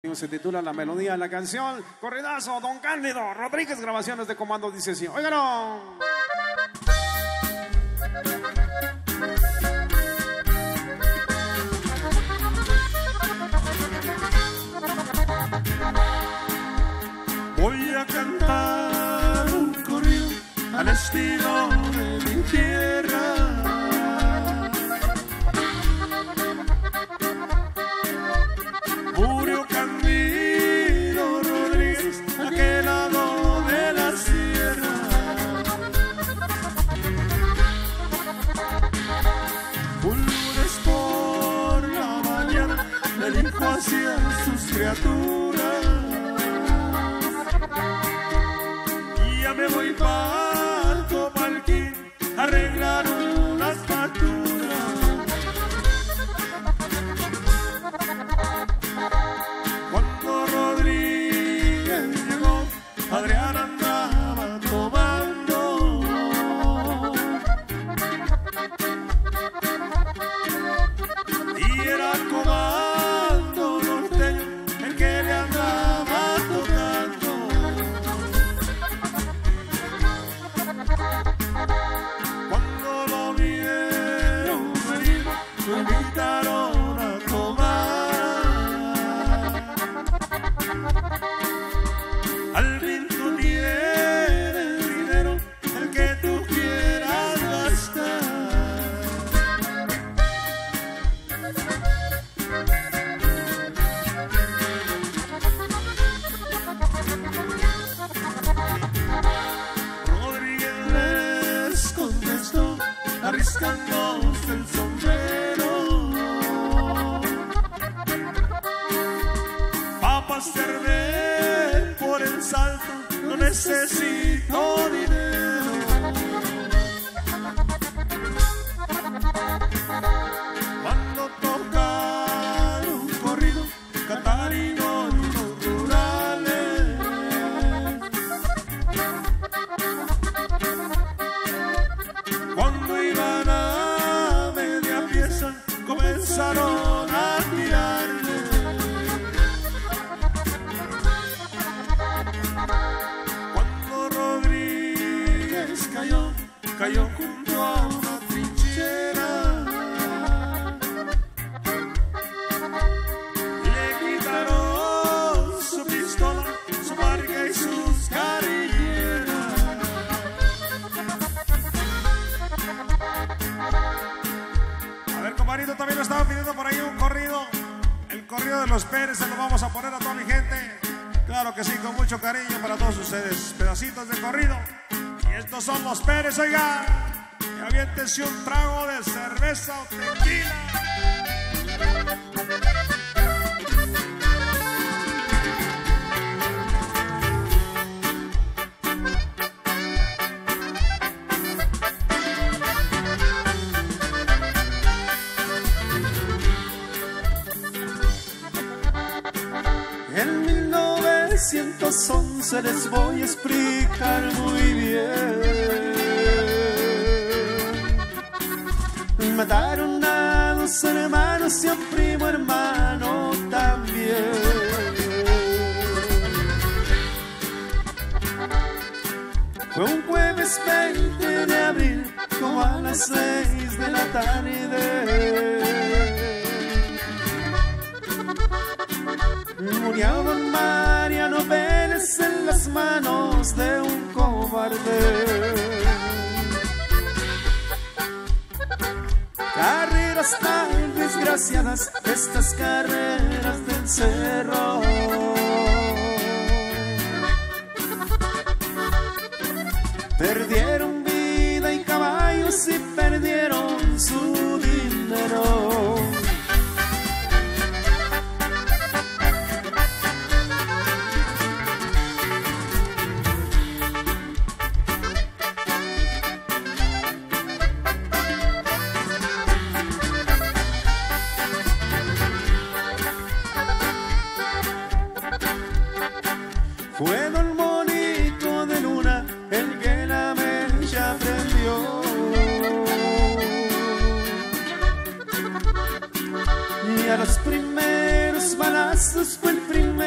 Se titula La Melodía de la Canción. Corridazo, Don Cándido Rodríguez, grabaciones de Comando, dice así. Óiganlo. Voy a cantar un corrido al estilo de mi tierra. Murió Cándido Rodríguez, aquel lado de la sierra. Un lunes por la mañana le dijo hacia sus criaturas: ya me voy para Copalquín a arreglar unas facturas. Cuando Rodríguez llegó, Adrián andaba tomando. Y era Comando norteño el que le andaba tocando. Cuando lo vieron venir, lo invitaron a tomar. Albinto tiene dinero, el que tú quieras gastar. Rodríguez les contestó, arriscándose el sombrero. Papas cervé por el salto, no necesito dinero. Cuando tocaron corrido, Catarino y los rurales, cuando iban a media pieza, comenzaron a tirarle. Cuando Rodríguez cayó junto a una trinchera. Le quitaron su pistola, su marca y sus carrilleras. A ver, compadrito, también lo estaba pidiendo por ahí un corrido. El corrido de los Pérez, se lo vamos a poner a toda mi gente. Claro que sí, con mucho cariño para todos ustedes. Pedacitos de corrido. Y estos son los Pérez, oiga. Y aviéntense un trago de cerveza o tequila. En 1911 les voy a explicar muy bien. Mataron a dos hermanos y a un primo hermano también. Fue un jueves 20 de abril, como a las 6 de la tarde. Murió don Mariano Pérez en las manos de un cobarde. Carreras tan desgraciadas, estas carreras del cerro. Perdieron vida y caballos y perdieron su dinero. Fue don Monito de Luna el que la mecha prendió. Y a los primeros balazos fue el primero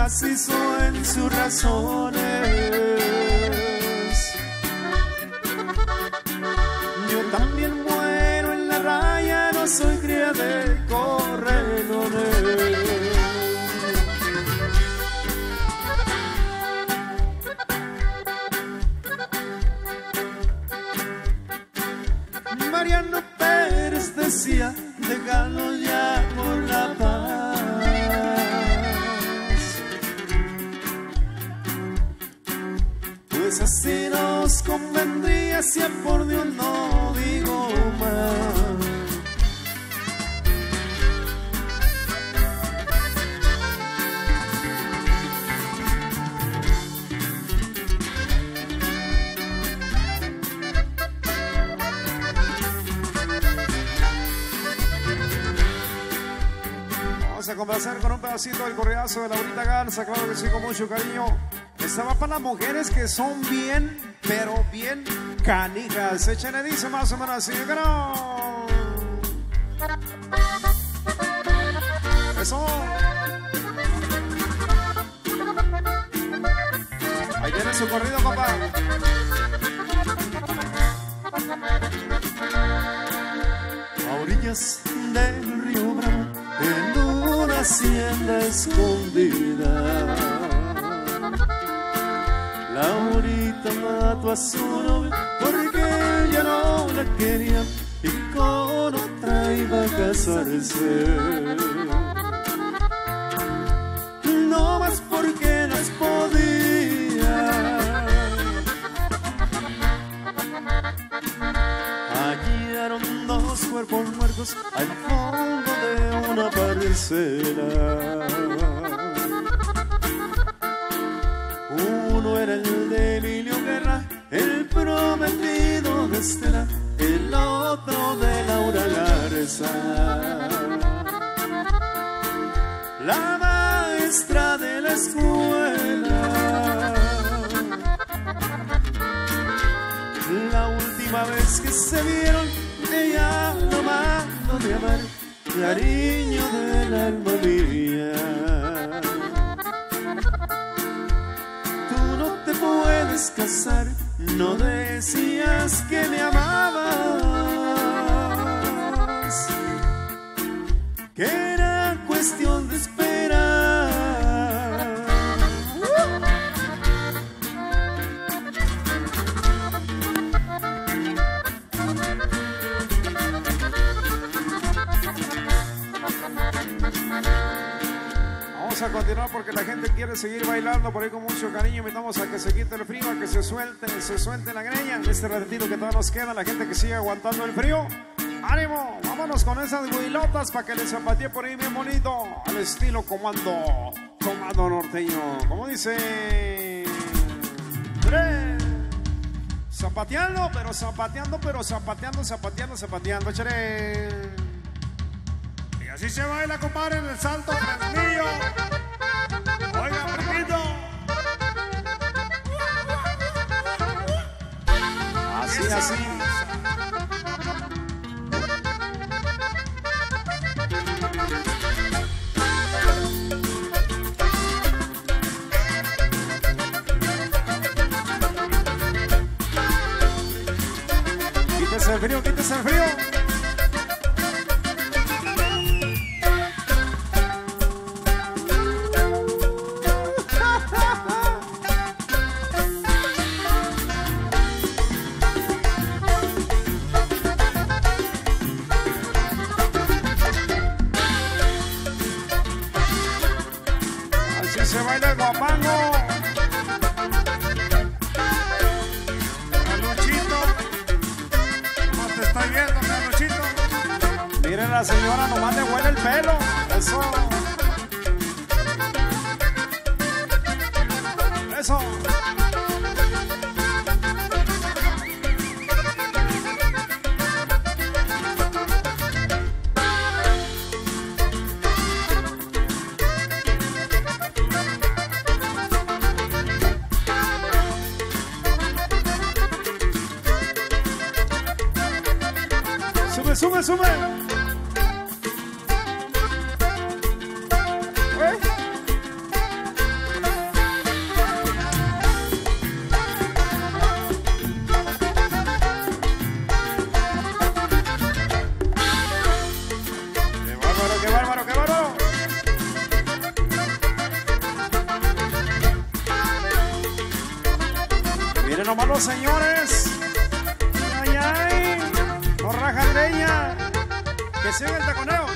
las hizo en sus razones. Yo también muero en la raya, no soy cría de corredores. Mariano Pérez decía, déjalo ya por la paz. Pues así nos convendría, si por Dios no digo más. Vamos a complacer con un pedacito del corridazo de Laurita Garza, claro que sí, con mucho cariño. Esta va para las mujeres que son bien, pero bien canijas. Échenle, dice más o menos así, pero... Eso. Ahí viene su corrido, papá. A orillas del río Bravo, en una hacienda escondida, Laurita mató a su novia porque ella no la quería y con otra iba a casarse. No más porque las podía. Hallaron dos cuerpos muertos al fondo de una parcela. Uno era el de Emilio Guerra, el prometido de Estela, el otro de Laura Garza, la maestra de la escuela. La última vez que se vieron, ella tomando de amar, cariño del alma mía. Tú no te puedes casar, no decías que me amabas, que era cuestión de esperar. Vamos a continuar porque la gente quiere seguir bailando por ahí con mucho cariño. Invitamos a que se quite el frío, a que se suelte la greña. En este ratito que todavía nos queda, la gente que sigue aguantando el frío. ¡Ánimo! Vámonos con esas huilotas para que les zapatee por ahí bien bonito. Al estilo comando norteño. Como dice... Zapateando, pero zapateando, echaré. Y así se baila, compadre, en el salto Fresnillo. Oiga, primito. Así. Quítese el frío. Así se baila el guapango. Miren, la señora nomás le huele el pelo. Eso. Sube. los señores. Ay, ay, por raja greña, que sigue el taconeo.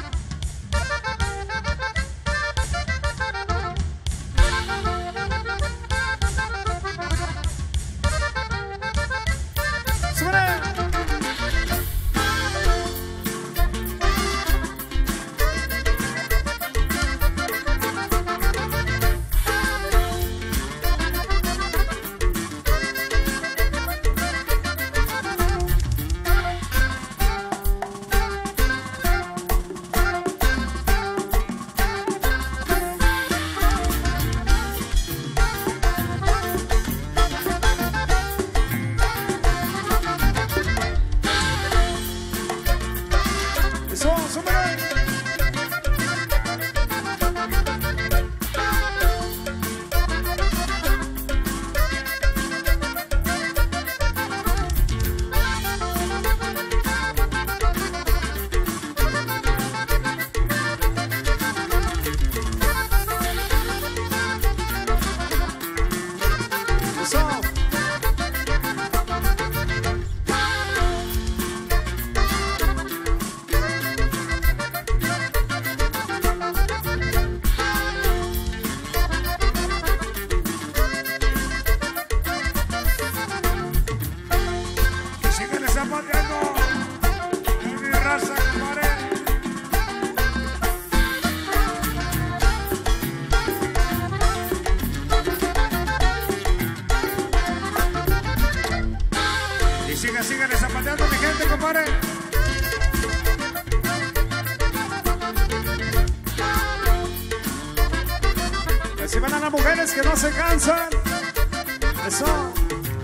Síguele zapateando, mi gente, compadre. Reciban a las mujeres que no se cansan. Eso.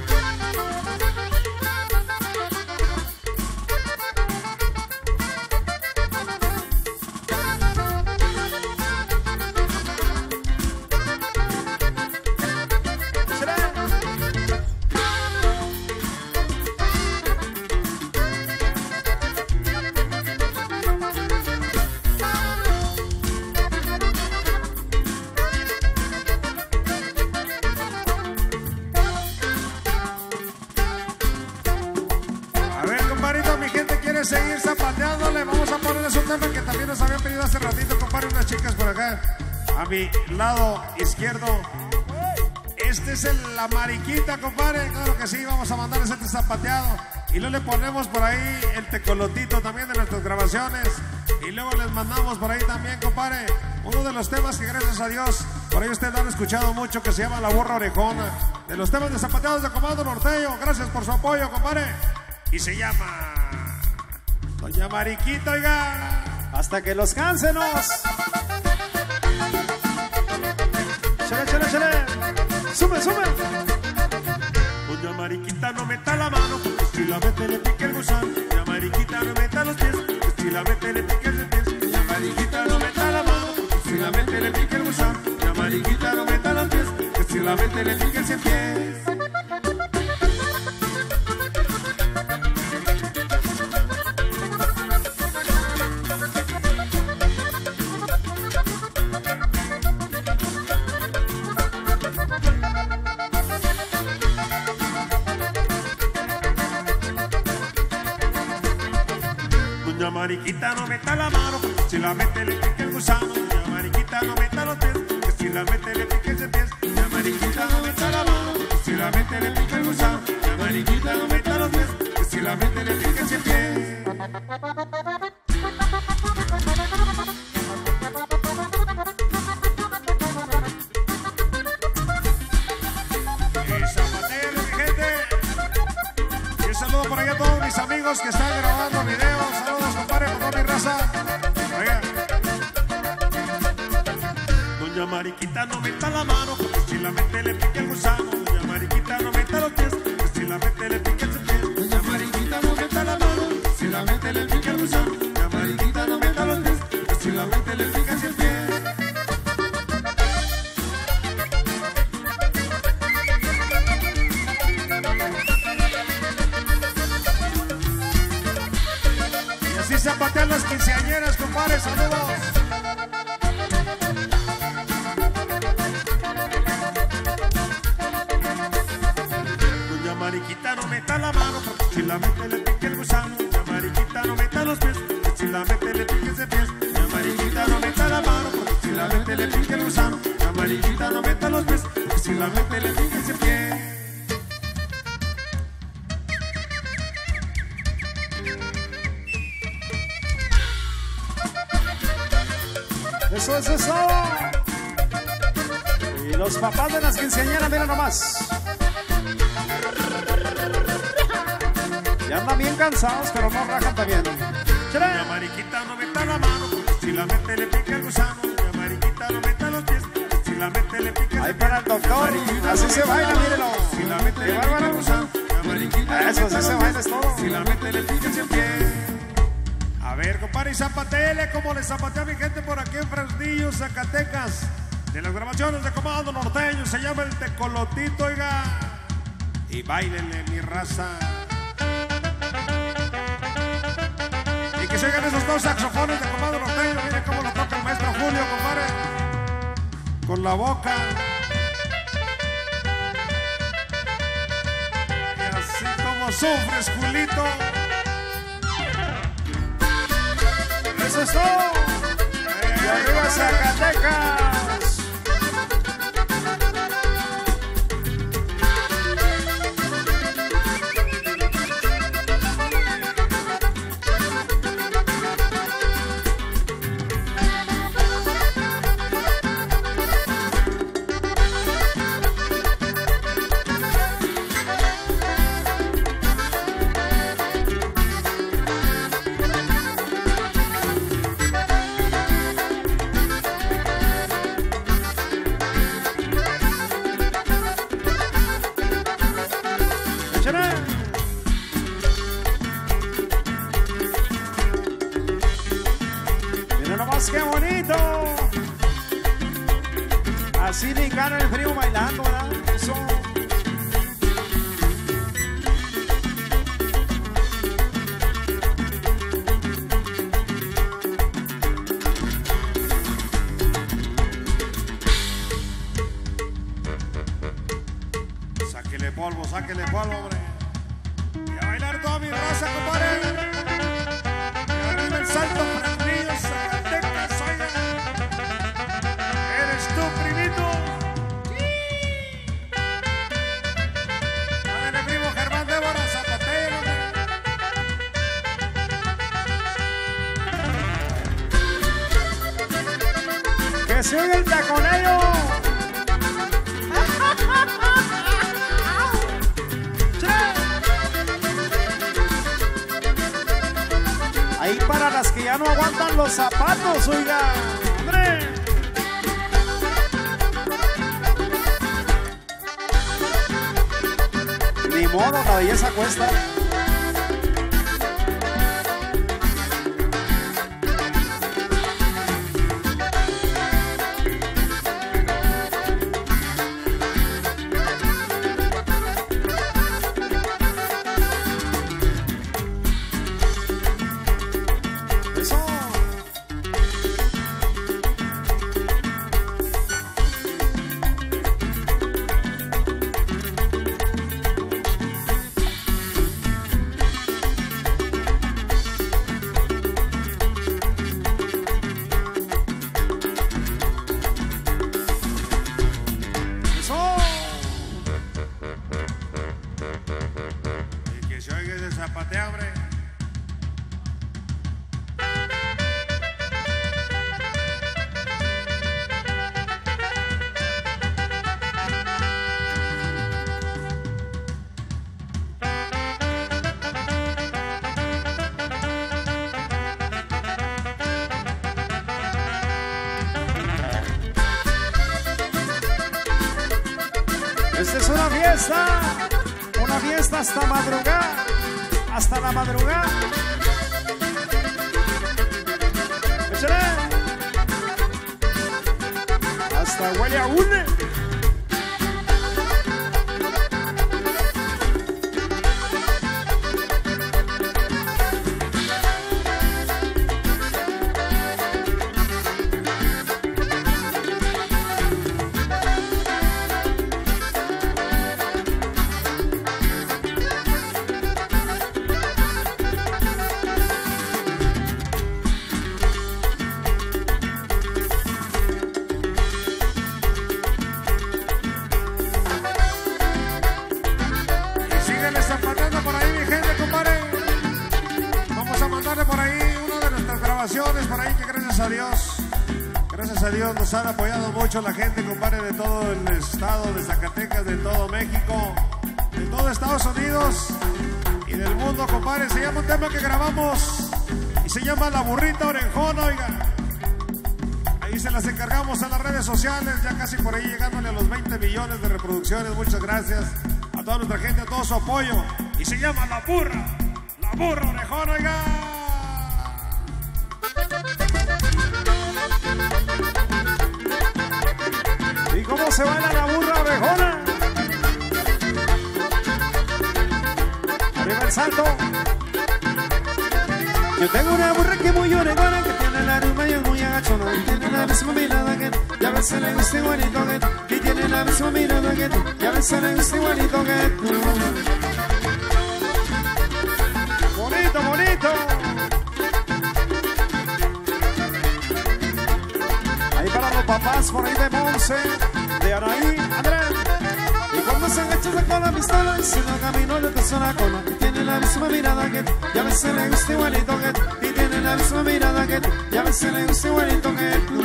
Seguir zapateándole, vamos a ponerles un tema que también nos habían pedido hace ratito, compadre, unas chicas por acá a mi lado izquierdo. Este es la mariquita, compadre, claro que sí, vamos a mandarles este zapateado y luego le ponemos por ahí el tecolotito también de nuestras grabaciones y luego les mandamos por ahí también, compadre, uno de los temas que gracias a Dios por ahí ustedes han escuchado mucho, que se llama La Burra Orejona, de los temas de zapateados de Comando Norteño. Gracias por su apoyo, compadre, y se llama Doña Mariquita, oiga. Hasta que los cáncenos. Chale, chale, chale. Sube, sube. Doña Mariquita no meta la mano, porque si la mete le pique el gusano. Doña Mariquita no meta los pies, porque si la mete le pique el pies. Doña Mariquita no meta la mano, porque si la mete le pique el gusano. Doña Mariquita no meta los pies, porque si la mete le pique el cien pies. Doña Mariquita no meta la mano, si la mete le pique el gusano. Doña Mariquita no meta los pies, que si la mete le pique el pies. Doña Mariquita no meta la mano, si la mete le pique el gusano. Doña Mariquita no meta los pies, que si la mete le pique el pies. Por allá a todos mis amigos que están grabando videos. Saludos, compadre, por toda mi raza. Oiga. Doña Mariquita no meta la mano, porque si la mete le pique el gusano. Doña Mariquita no meta los pies, porque si la mete le pique el pie. Doña Mariquita no meta la mano, si la mete le pique el gusano. Doña Mariquita no meta los pies, porque si la mete le pique el pie. Zapatean las quinceañeras, compadre, saludos. Doña mariquita no meta la mano, porque si la mete le pique el gusano. Ya mariquita no meta los pies, porque si la mete le pique ese pies. Ya mariquita no meta la mano, porque si la mete le pique el gusano. Ya mariquita no meta los pies, porque si la mete le pique ese pie. Eso es eso. Y los papás de las quinceañeras, miren nomás. Ya andan bien cansados, pero no rajan también. Ya mariquita no meta la mano, porque si la mete le pica el gusano. Ya mariquita no meta los pies, porque si la mete le pica el ahí para el doctor, así se baila, mírenlo. Si la mete le pica el gusano. Ya mariquita eso, así se baila, es todo. Si la mete le pica ese pie. A ver, compadre, y zapatele como le zapatea a mi gente por aquí en Fresnillo, Zacatecas. De las grabaciones de Comando Norteño, se llama el Tecolotito, oiga. Y bailenle, mi raza. Y que se oigan esos dos saxofones de Comando Norteño. Miren cómo lo toca el maestro Julio, compadre. Con la boca. Y así como sufres, Julito. Eso es todo. Y arriba Zacatecas. Mira nomás qué bonito. Así ni cara el frío bailando, ¿verdad? Eso. Sáquele polvo, hombre. Y a bailar toda mi raza, compadre. Y arriba el salto Fresnillo, Zacatecas, oiga. ¿Eres tú, primito? Dale, primo Germán Débora, zapatero, hombre. Que se oiga el taconero. Ahí para las que ya no aguantan los zapatos, oiga, hombre. Ni modo, la belleza cuesta. Zapatea, hombre. Esta es una fiesta hasta madrugada, hasta la madrugada. Échale. Hasta huele a une. gracias a Dios. Gracias a Dios nos han apoyado mucho la gente, compadre, de todo el estado de Zacatecas, de todo México, de todo Estados Unidos y del mundo, compadre. Se llama un tema que grabamos y se llama La Burrita Orejona, oiga. Ahí se las encargamos a las redes sociales, ya casi por ahí llegándole a los 20 millones de reproducciones. Muchas gracias a toda nuestra gente, a todo su apoyo. Y se llama La Burra Orejona, oiga. ¿Y cómo se baila la burra orejona? Arriba el salto. Yo tengo una burra que es muy orejona, que tiene la rumba y es muy agachona, y tiene la misma mirada que tú, y a veces le gusta igualito que tú, y tiene la misma mirada que tú, y a veces le gusta igualito que tú. Bonito, bonito. Ahí para los papás por ahí de Monse, de Araí, Andrés. Y cuando se agacha sacó la pistola y si no caminó le puso la cola. Y tiene la misma mirada que tú, y a veces le gusta igualito que tú. Y tiene la misma mirada que tú, y a veces le gusta igualito que tú.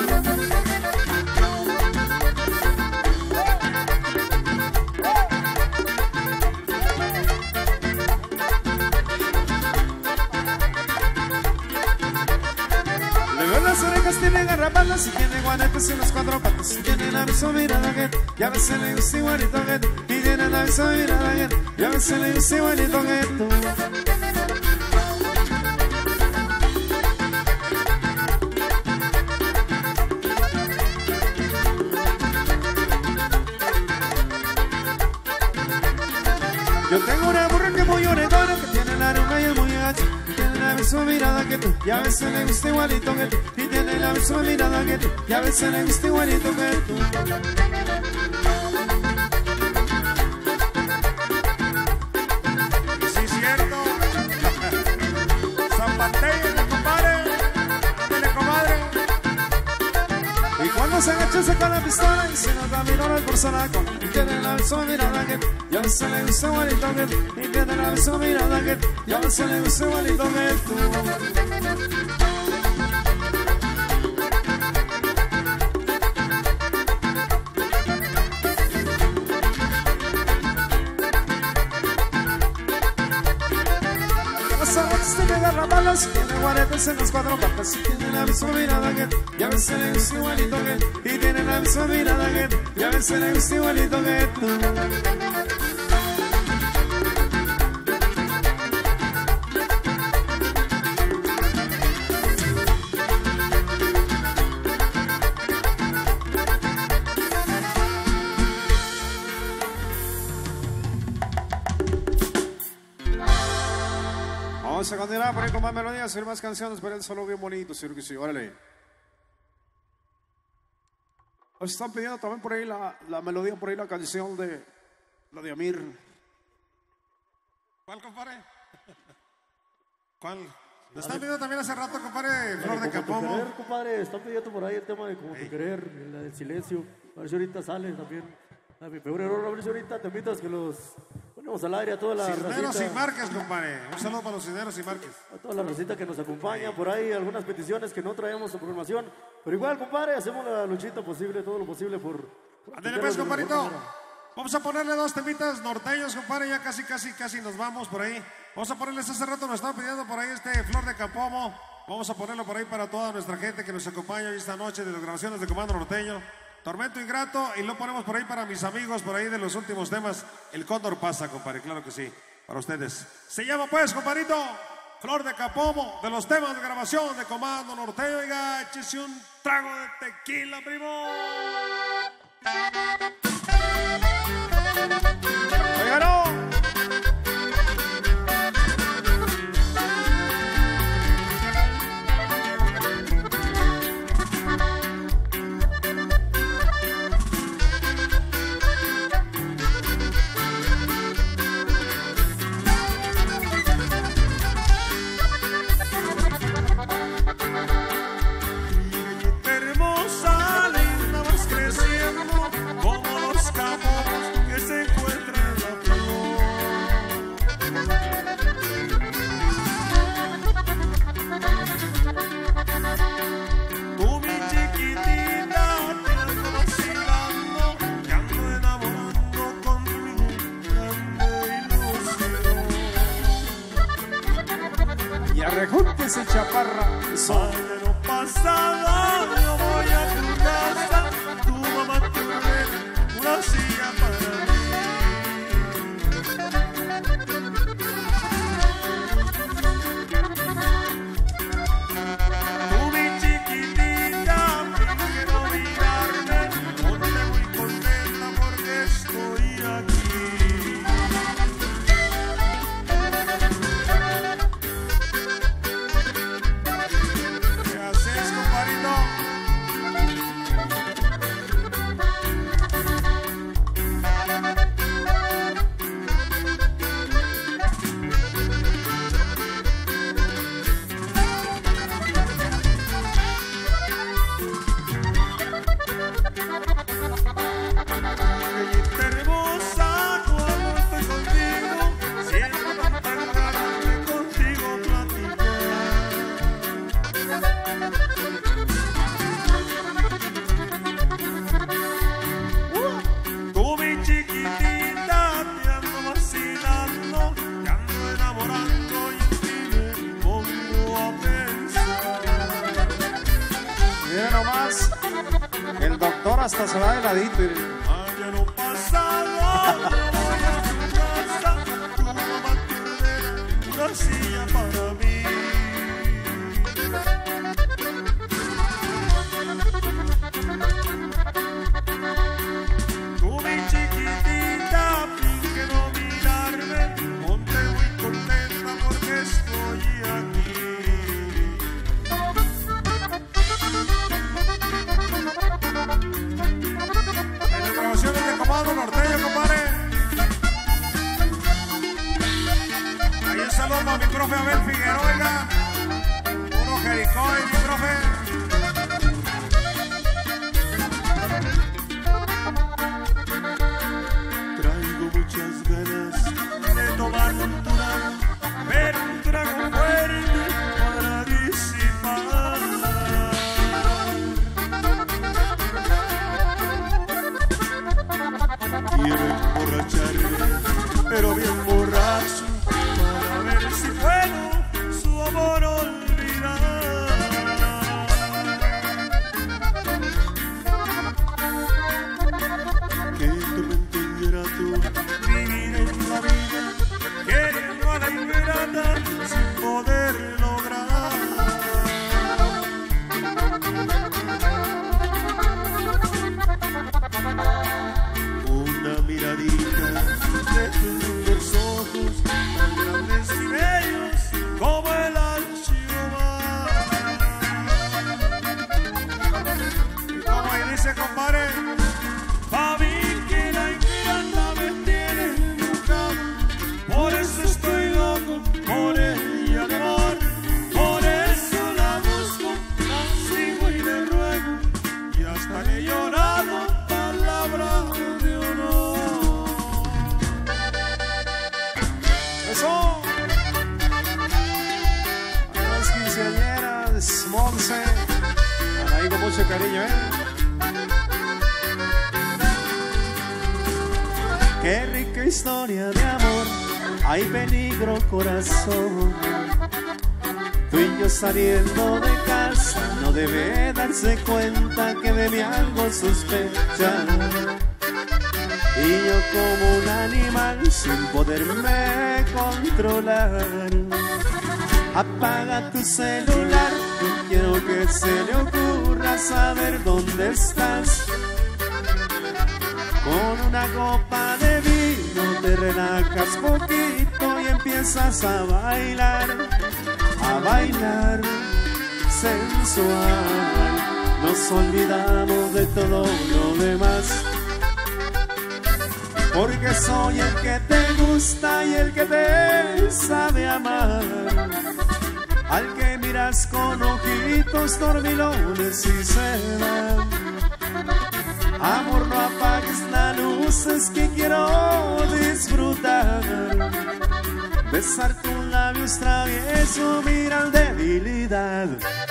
Las orejas tiene garrapatas y tiene guanetes en las cuatro patas. Y tiene la misma mirada que tú, y a veces le gusta igualito que tú. Y tiene la misma mirada que tú, y a veces le gusta igualito que tú. Yo tengo una burra que es muy orejona, que tiene la aroma y es muy gacha. Tiene la misma mirada que tú, y a veces le gusta igualito que tú. Y tiene la misma mirada que tú, y a veces le gusta igualito que tú. Y sí, cierto. Zapatéale, compadre. Ándale, comadre. Y cuando se agacha saca la pistola y se nota mirar al persona con. Y tiene la misma mirada que tú, y a veces le gusta igualito que tú. Y tiene la misma mirada que tú, y a veces le gusta igualito que tú. Tiene garrapatas, tiene guaretes en las cuatro patas. Y tiene la misma mirada que tú, y a veces le gusta igualito que tú. Y tiene la misma mirada que tú, y a veces le gusta igualito que tú. Vamos a continuar por ahí con más melodías y más canciones, pero el solo bien bonito, sí, que sí, órale. Nos están pidiendo también por ahí la melodía, por ahí la canción de la de Amir. ¿Cuál, compadre? ¿Cuál? Nos están pidiendo también hace rato, compadre, Flor de Capomo. Como querer, compadre, están pidiendo por ahí el tema de Como tu querer, la del silencio. A ver si ahorita sale también. A mi febrero, a ver si ahorita te invitas que los ponemos al aire a toda la Cisneros racita. y Márquez, compadre. Un saludo para los Cisneros y Márquez. A toda la racita que nos acompaña, por ahí algunas peticiones que no traemos en programación. Pero igual, compadre, hacemos la luchita posible, todo lo posible por Ándale pues, compadrito. Vamos a ponerle dos temitas norteños, compadre. Ya casi nos vamos por ahí. Vamos a ponerles hace rato, nos están pidiendo por ahí Flor de Capomo. Vamos a ponerlo por ahí para toda nuestra gente que nos acompaña hoy esta noche de las grabaciones de Comando Norteño. Tormento Ingrato, y lo ponemos por ahí para mis amigos, por ahí de los últimos temas. El Cóndor pasa, compadre, claro que sí, para ustedes. Se llama pues, compadrito, Flor de Capomo, de los temas de grabación de Comando Norteño. Oiga, échese un trago de tequila, primo. Oiga, no. Hermosa, linda, vas creciendo como los campos rejúntese, chaparra. Mañana pasado yo voy a tu casa, tu mamá te ordena una silla para mí. Tú mi chiquitita, quiero mirarme, ponte muy contenta porque estoy aquí. El doctor hasta se va de ladito. Mañana pasado voy a tu casa, tu mamá te ordena una silla para mí. Tú mi chiquitita, finge no mirarme, ponte muy contenta porque estoy aquí. De Comando Norteño, compadre. Ahí un saludo a mi profe Abel Figueroa, oiga. Puro Jericó, mi profe. Traigo muchas ganas de tomar un trago, pero un trago fuerte para disipar. Quiero emborracharme, pero bien borracho, para ver si puedo su amor olvidar. Que tormento ingrato vivir en la vida, queriendo a la ingrata sin poder lograr. Una miradita de tus lindos ojos, tan grandes y bellos como el ancho mar. Y como ahí dice, compadre. Pa' mí que la ingrata me tiene buscado, por eso estoy loco, por ella de amor. Por eso la busco, la sigo y le ruego, y hasta le he llorado palabras de honor. Eso. A las quinceañeras, Monse. Ahí con mucho cariño, Qué rica historia de amor, hay peligro corazón. Tú y yo saliendo de casa, no debe darse cuenta que de mí algo sospecha. Y yo como un animal sin poderme controlar. Apaga tu celular, no quiero que se le ocurra saber dónde estás. Con una copa de vino te relajas poquito y empiezas a bailar sensual. Nos olvidamos de todo lo demás, porque soy el que te gusta y el que te sabe amar. Al que miras con ojitos dormilones y se van. Amor, no apagues la luz, es que quiero disfrutar. Besar tus labios travieso, mira debilidad.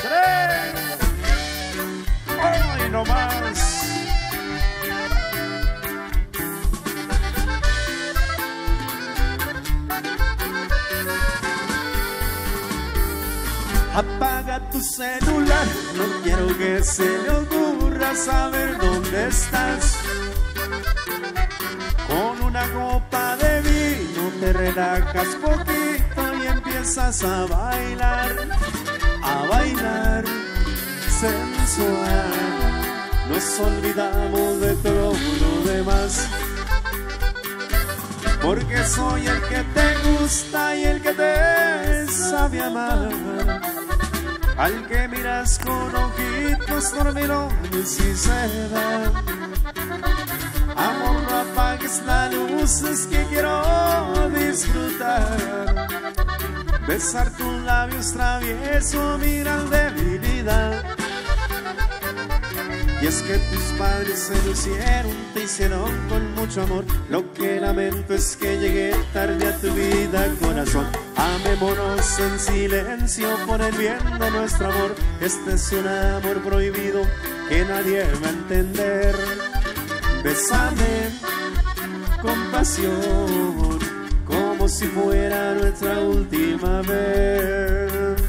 ¡Ay, no más! Apaga tu celular, no quiero que se le ocurra saber dónde estás. Con una copa de vino te relajas poquito y empiezas a bailar sensual. Nos olvidamos de todo lo demás, porque soy el que te gusta y el que te sabe amar. Al que miras con ojitos dormilones y se va. Amor, no apagues la luz, es que quiero disfrutar. Besar tus labios traviesos, miran debilidad. Y es que tus padres se lo hicieron, te hicieron con mucho amor. Lo que lamento es que llegué tarde a tu vida, corazón. Amémonos en silencio por el bien de nuestro amor. Este es un amor prohibido que nadie va a entender. Bésame con pasión, como si fuera nuestra última vez.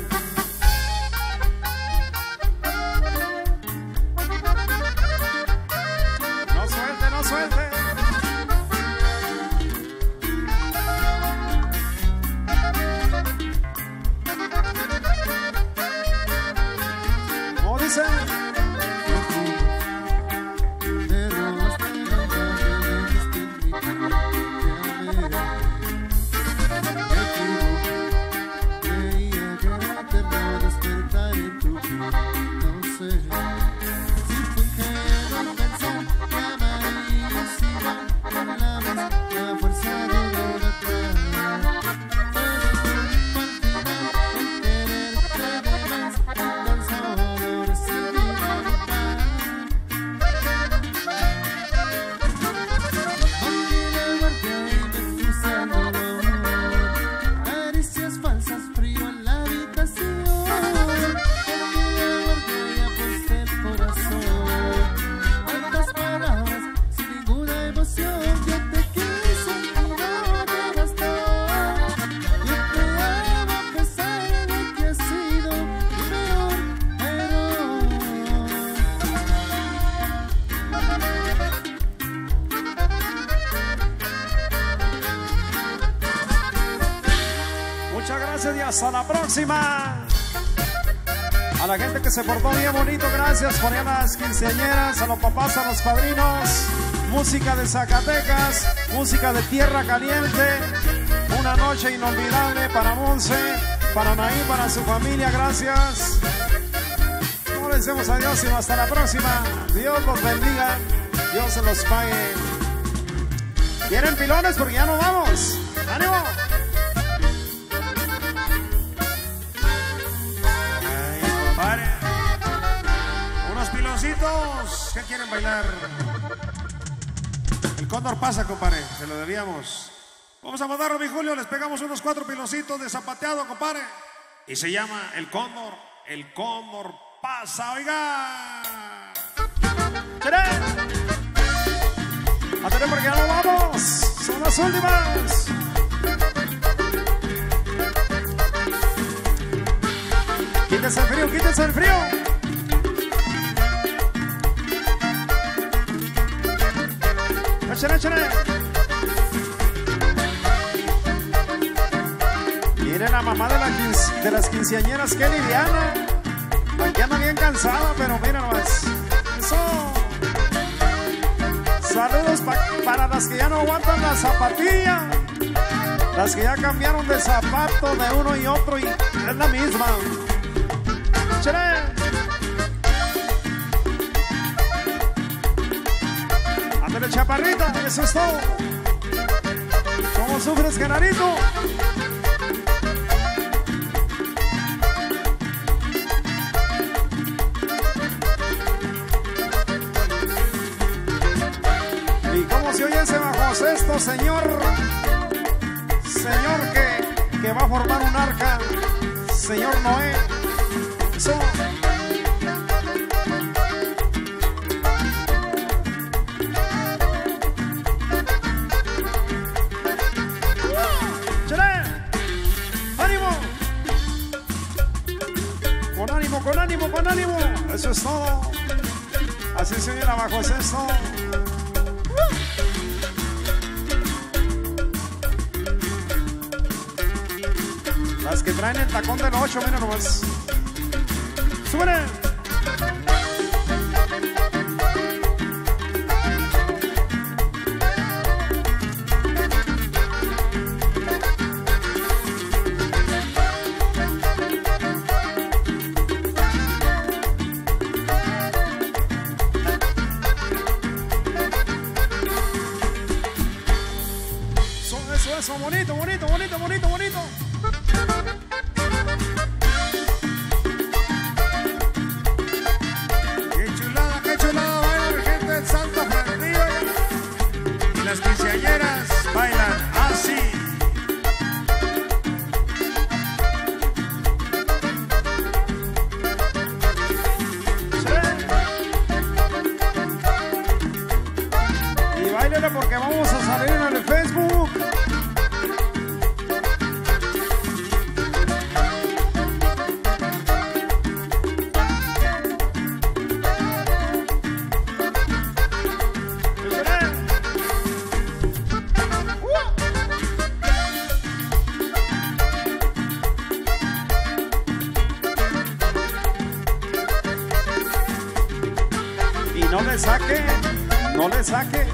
Hasta la próxima. A la gente que se portó bien bonito, gracias. Por a las quinceañeras, a los papás, a los padrinos. Música de Zacatecas, música de Tierra Caliente. Una noche inolvidable para Monse, para Naí, para su familia, gracias. No les decimos adiós, sino hasta la próxima. Dios los bendiga, Dios se los pague. ¿Quieren pilones? Porque ya nos vamos. ¡Ánimo! Unos piloncitos. ¿Qué quieren bailar? El cóndor pasa, compadre. Se lo debíamos. Vamos a mandarlo, mi Julio. Les pegamos unos 4 piloncitos de zapateado, compadre. Y se llama El Cóndor. El cóndor pasa, oiga. ¡Cheré! ¡Atención porque ya no vamos! ¡Son las últimas! ¡Quítese el frío, quítese el frío! ¡Échale, échale! Miren la mamá de las quinceañeras, qué liviana. Aquí anda bien cansada, pero mira nomás. ¡Eso! Saludos para las que ya no aguantan la zapatilla. Las que ya cambiaron de zapato de uno y otro y es la misma. ¡Échale! Ándale, chaparrita, eso es todo. ¿Cómo sufres, Genarito? ¿Y cómo se oye ese bajo sexto, señor? Señor que va a formar un arca. Señor Noé. Eso. con ánimo, con ánimo. Eso es todo. Así se viene abajo, es eso. Las que traen el tacón del 8, mira nomás. ¡Súbele! Eso, bonito, bonito, bonito, bonito, bonito. Qué chulada, baila la gente del Santo Fernando. Y las quinceañeras bailan así. Sí. Y báilele porque vamos a salir en el Facebook. No le saque, no le saque.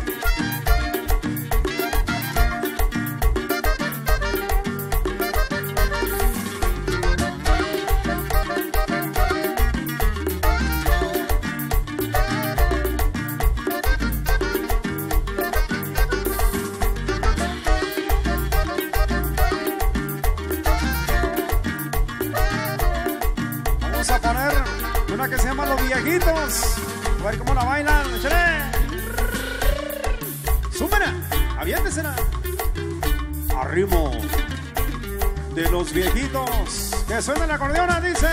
Vamos a poner una que se llama Los Viejitos. A ver cómo la bailan, échale. Súmela, aviéntesela. A ritmo de Los Viejitos. Que suena la acordeona, dice.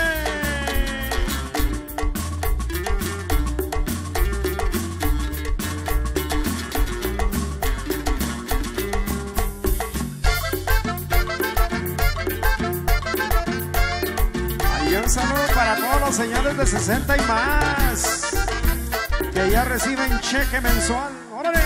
Ahí un saludo para todos los señores de 60 y más. Que ya reciben cheque mensual. ¡Órale!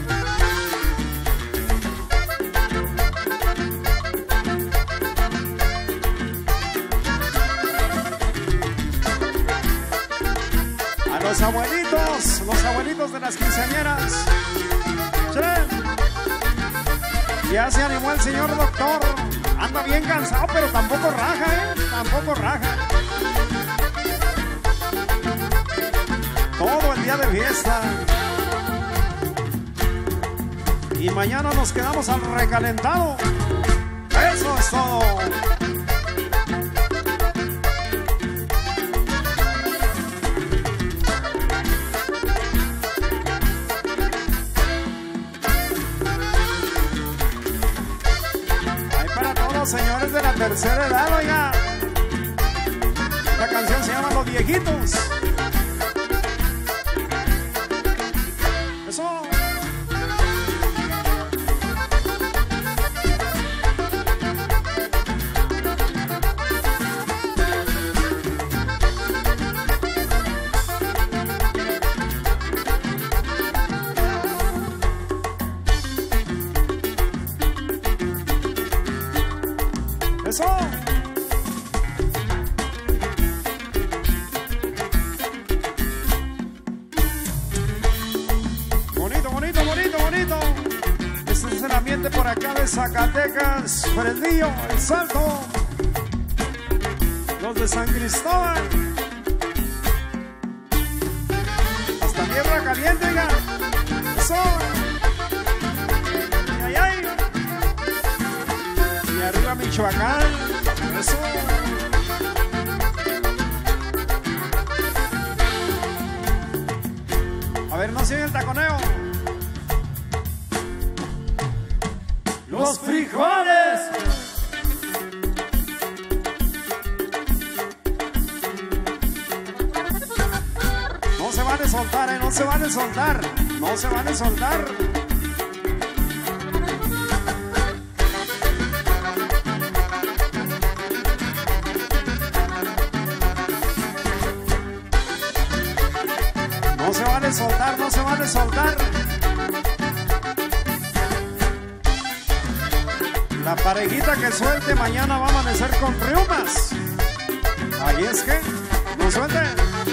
A los abuelitos de las quinceañeras. ¡Chale! Ya se animó el señor doctor. Anda bien cansado, pero tampoco raja, ¿eh? Tampoco raja. Todo el día de fiesta. Y mañana nos quedamos al recalentado. Eso es todo. Ahí para todos los señores de la tercera edad, oiga. La canción se llama Los Viejitos. Eso. Eso. Bonito, bonito, bonito, bonito. Este es el ambiente por acá de Zacatecas, Fresnillo, El Salto, los de San Cristóbal, hasta Tierra Caliente, oiga. Eso. Ay, ay. Y arriba Michoacán. Eso. A ver, no sigue el taconeo. Los frijoles. No se van a soltar, no se van a soltar. No se van a soltar. vale soltar, no se vale soltar. La parejita que suelte mañana va a amanecer con riumas. Ahí es que, no suelte.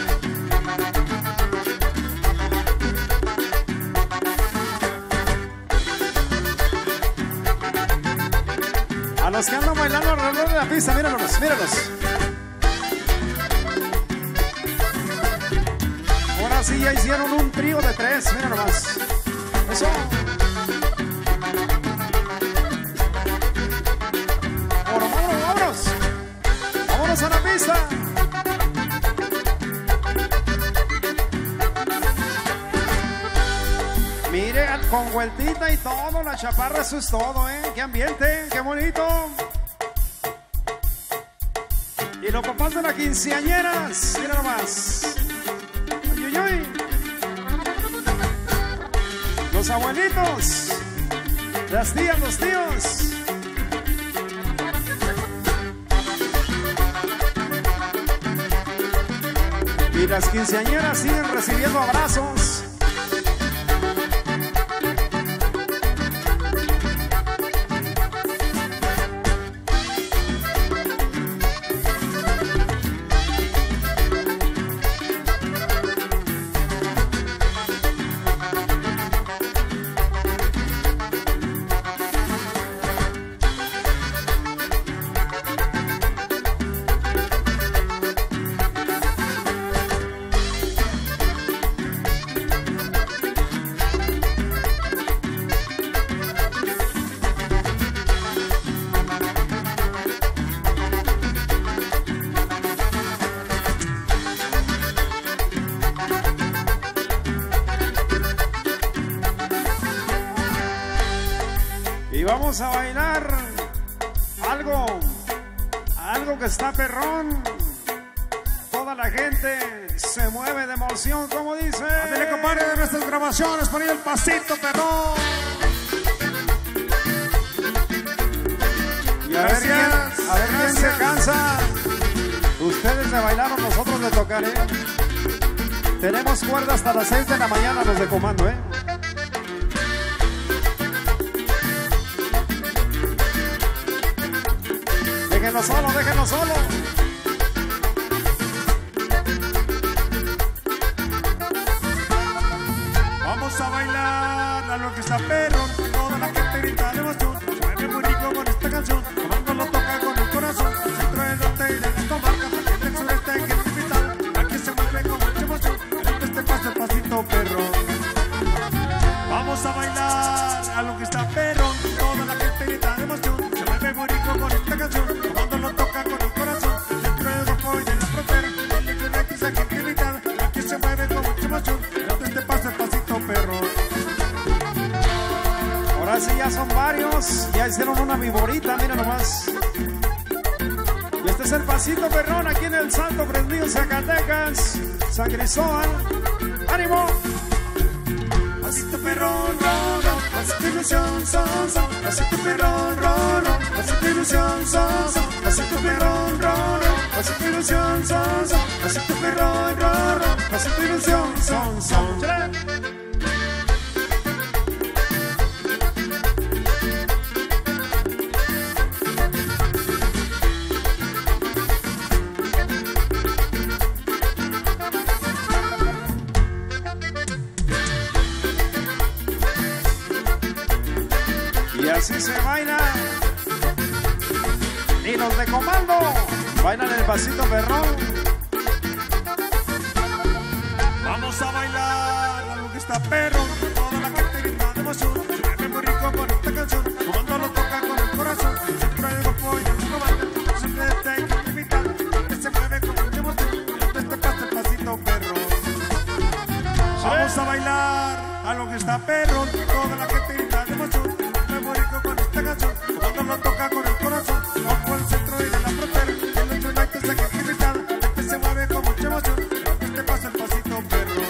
A los que andan bailando alrededor de la pista, míralos, míralos. Ahora sí ya hicieron un trío de 3, mira nomás. Eso. Vámonos. Vámonos a la pista. Mire, con vueltita y todo, la chaparra, eso es todo, ¿eh? Qué ambiente, qué bonito. Y los papás de las quinceañeras, mira nomás. Uy, uy, uy. Los abuelitos, las tías, los tíos. Y las quinceañeras siguen recibiendo abrazos. Y vamos a bailar algo que está perrón. Toda la gente se mueve de emoción, como dice. Ándale, compadre, de nuestras grabaciones, por ahí el pasito perrón. Y a ver quién se cansa. Ustedes le bailaron, nosotros le tocaré. Tenemos cuerda hasta las 6 de la mañana los de comando, ¿eh? Déjenlo solo, déjenlo solo. Vamos a bailar a lo que está perro. Toda la gente grita de emoción. Se mueve muy rico con esta canción. Comando lo toca con el corazón. Centro del norte y de la comarca. Gente del sureste, gente capital. Aquí se mueve con mucha emoción. En este paso el pasito perro. Vamos a bailar a lo que está perro. Toda la gente grita de emoción. Se mueve muy rico con esta canción. Comando lo toca con el corazón. Centro del norte y de la frontera. El sureste, gente capital. Aquí se mueve con mucha emoción. En este paso el pasito perro. Ahora sí ya son varios. Ya hicieron una viborita, mira nomás. Y este es el pasito perrón aquí en el Salto Fresnillo, Zacatecas, San Cristóbal. ¡Ánimo! Pasito perrón, ro, ro, pasito ilusión, son, son. Pasito perrón, ro, ro, pasito ilusión, son, son. Pasito perrón, ro, ro, pasito ilusión, son, son. Pasito perrón, ro, ro, pasito ilusión, son, son. Y así se baila. Y los de comando bailan el pasito perrón. Vamos a bailar a lo que está perro. Toda la gente grita de emoción. Se mueve muy rico con esta canción. Comando lo toca con el corazón. Siempre el golfo y el comando. Siempre este hay que capital. Que se mueve con mucha emoción. En este paso el pasito perro. Vamos a bailar a lo que está perro. Toda la gente grita de emoción. Muy rico con esta canción. Comando lo toca con el corazón. Ojo el centro y de la frontera. El hecho no hay que ser capital. Que se mueve con mucha emoción. Este pasa el pasito perro.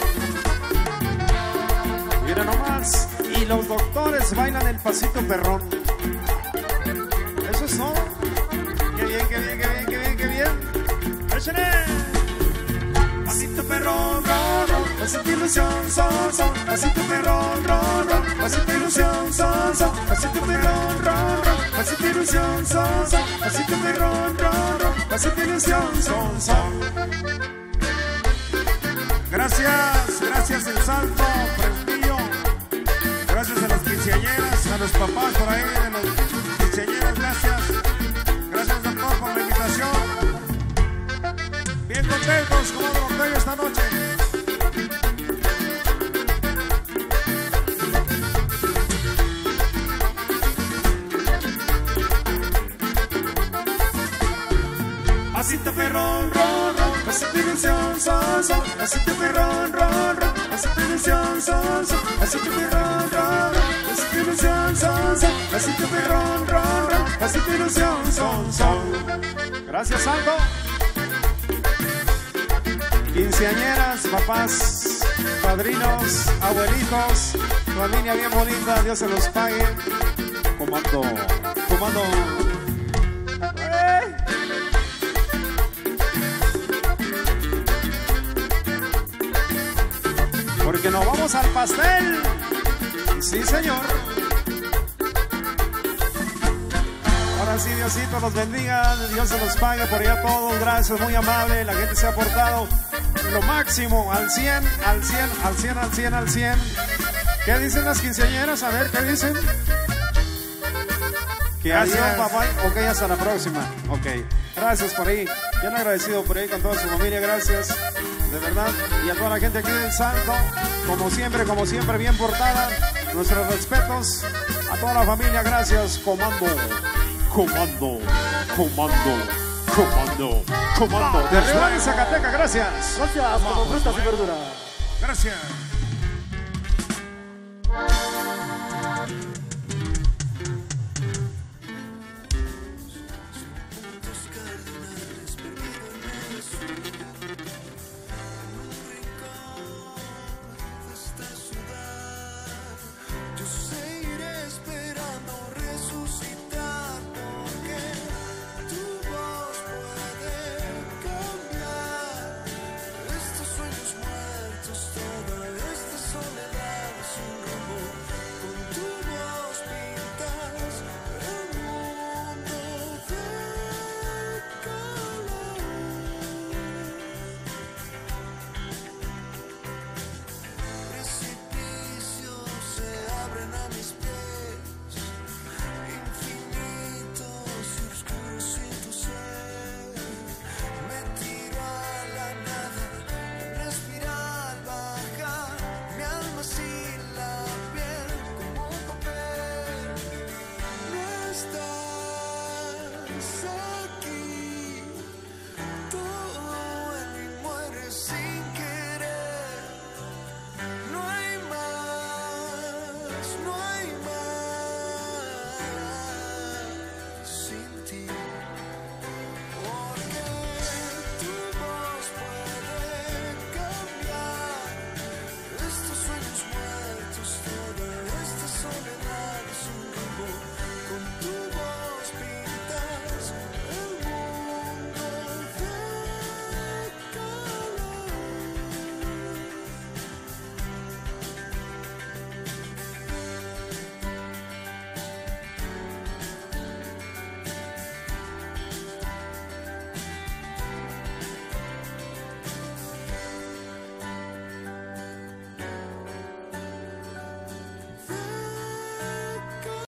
Mira nomás. Y los doctores bailan el pasito perrón. Eso es todo. Qué bien, qué bien, qué bien, qué bien, qué bien. ¡Échale! Pasito perrón, ro, ro, pasito ilusión, son, son, pasito perrón, ron, ron, pasito ilusión, son, son, pasito perrón, ron, ron, pasito ilusión, son, son, pasito perrón, ron, ron, pasito ilusión, son, son. Gracias, gracias el Salto, Fresnillo. Gracias a las quinceañeras, a los papás por ahí de los quinceañeras, gracias. Gracias, doctor, por la invitación. Bien contentos como de norteño esta noche. Pasito perrón, ron, ron, pasito ilusión, son, son, pasito perrón, ron, ron, pasito ilusión, son, son, pasito perrón, ron, ron, pasito ilusión, son, son, pasito perrón, ron, ron, pasito ilusión, son, son. Gracias, Santo. Quinceañeras, papás, padrinos, abuelitos, familia bien bonita, Dios se los pague. Comando, comando. Porque nos vamos al pastel. Sí, señor. Ahora sí, Diosito los bendiga, Dios se los pague por allá todos, gracias, muy amable, la gente se ha portado lo máximo, al 100, al 100, al 100, al 100, al 100. ¿Qué dicen las quinceañeras? A ver, ¿qué dicen? Que adiós, papá. Ok, hasta la próxima. Ok, gracias por ahí. Bien agradecido por ahí con toda su familia, gracias. De verdad, y a toda la gente aquí del Salto, como siempre, bien portada. Nuestros respetos a toda la familia, gracias. Comando, comando, comando, comando, comando. De Río y Zacatecas, gracias. Gracias, como frutas y verduras. Gracias. So